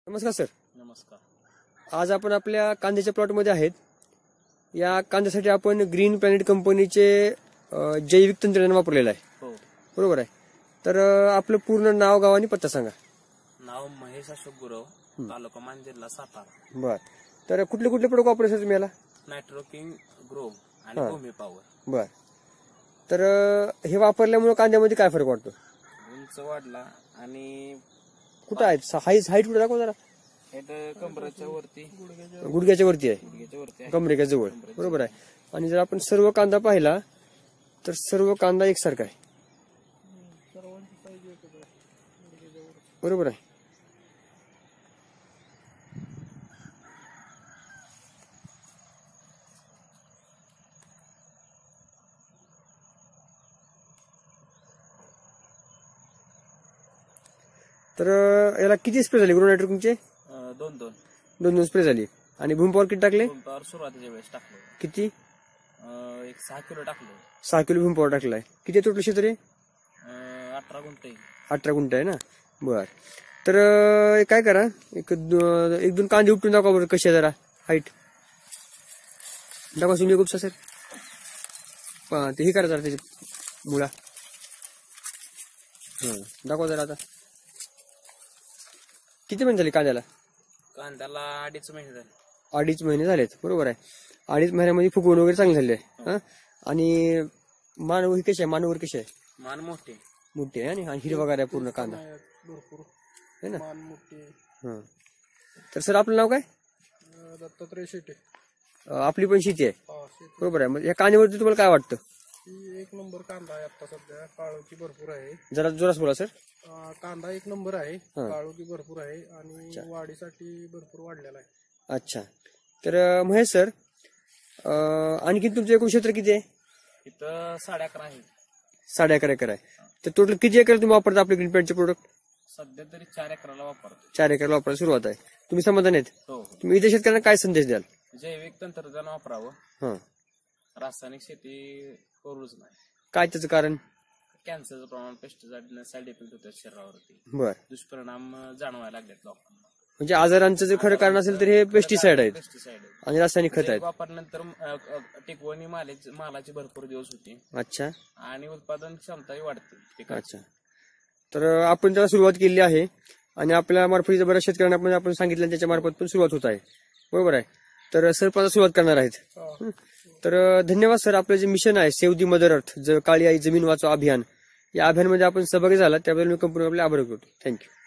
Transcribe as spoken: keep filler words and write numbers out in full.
नमस्कार सर. नमस्कार. आज आपण आपल्या कांद्याच्या प्लॉटमध्ये आहेत. या कांद्यासाठी आपण ग्रीन प्लॅनेट कंपनीचे जैविक तंत्रज्ञान वापरलेलं आहे. हो. बरोबर आहे. तर आपलं पूर्ण नाव, गाव आणि पत्ता सांगा. नाव महेश अशोक गुरव, तालुका मान, जिल्हा सातारा. बर. तर कुठले कुठले प्रोडक्ट वापरायचे तुम्ही याला? नायट्रोकिंग ग्रो आणि भूमी पॉवर. बर. तर हे वापरल्यामुळे कांद्यामध्ये काय फरक वाटतो? उंच वाढला आणि कुठं आहेत? हाईट हाईट कुठे दाखव जरा. कमरेच्या वरती, गुडघ्याच्या वरती आहे. गुडघ्याच्या वरती आहे. कमरेच्या जवळ. बरोबर आहे. आणि जर आपण सर्व कांदा पाहिला तर सर्व कांदा एकसारखा आहे. बरोबर आहे. तर याला किती स्प्रे झाली ग्रो नायट्रोकिंगचे? अं, दोन दोन दोन दोन स्प्रे झाली. आणि भूमी पॉवर किती टाकले? भूमी पॉवर सुरुवातीच्या वेळेस टाकलो. किती? अं, एक सहा किलो टाकलो. सहा किलो भूमी पॉवर टाकलाय. किती तुटलं क्षेत्र? अं, अठरा गुंठे. अठरा गुंठ आहे ना. बर. तर अं, काय करा, एक दो- एक दोन कांदे उपटून दाखवा बरं कशी आहे जरा हाईट. दाखवा सुनील गुप्ता सर. पहा, ते हे करा जरा त्याची मुळा. हं, दाखवा जरा आता. किती महिने झाले कांद्याला? कांद्याला अडीच महिने झाले. अडीच महिने झालेत. बरोबर आहे. अडीच महिन्यामध्ये फुगवण वगैरे चांगली झाली आहे. हं? आणि मानव ही कशी आहे? मानवर कशी आहे? मान मोठे, मोठी आहे आणि हिरवा वगैरे पूर्ण कांदा भरपूर है ना. मान मोठे. हं. तर सर आपलं नाव काय? दत्तात्रय शेटे. अं, आपली पण शेती आहे. बरोबर आहे. मग या कांद्यावरती तुम्हाला काय वाटतं? ही एक नंबर कांदा आहे आता सध्या. काळोखी भरपूर आहे. जरा जोरात बोला सर. अं, कांदा एक नंबर आहे. हा. काळोखी भरपूर आहे आणि वाढीसाठी भरपूर वाढलेला आहे. अच्छा. तर अं, महेश सर, अं, आणखी तुमचं एकूण क्षेत्र किती आहे? इथं साडे अकरा आहे. साडे अकरा एकर आहे. तर टोटल किती एकर तुम्ही वापरता आपले ग्रीन प्लॅनेटचे प्रोडक्ट? सध्या तरी चार एकराला वापरतो. चार एकर वापरायला सुरुवात आहे. तुम्ही समाधान आहेत? हो. तुम्ही इतर शेतकऱ्यांना काय संदेश द्याल? जैविक तंत्रज्ञान वापरावं. हं. रासायनिक शेती करूच नाही. काय त्याचं कारण? कॅन्सरचं प्रमाण, पेस्टिसाइड साईड इफेक्ट होतात शरीरावरती. बर. दुष्परिणाम जाणवायला लागलेत लोकांना. म्हणजे आजारांचं जर खरं कारण असेल तर हे पेस्टिसाइड आहेत पेस्टिसाइड आणि रासायनिक खत आहेत. वापरल्यानंतर अ, अ, टिकवणी मालाची मालाची भरपूर दिवस होती अच्छा. आणि उत्पादन क्षमताही वाढते पिकाची. अच्छा. तर अं, आपण त्याला सुरुवात केली आहे आणि आपल्या मार्फत बऱ्याच शेतकऱ्यांना पण आपण सांगितलं, त्याच्या मार्फत पण सुरुवात होत आहे. बरोबर आहे. तर सर पण सुरुवात करणार आहेत. हं. तर अं, धन्यवाद सर. आपलं जे मिशन आहे सेव्ह दी मदर अर्थ, ज काळी आई जमीन वाचवा अभियान, या अभियानमध्ये आपण सहभागी झाला त्याबद्दल मी कंपनी आपले आभार करतो. थँक्यू.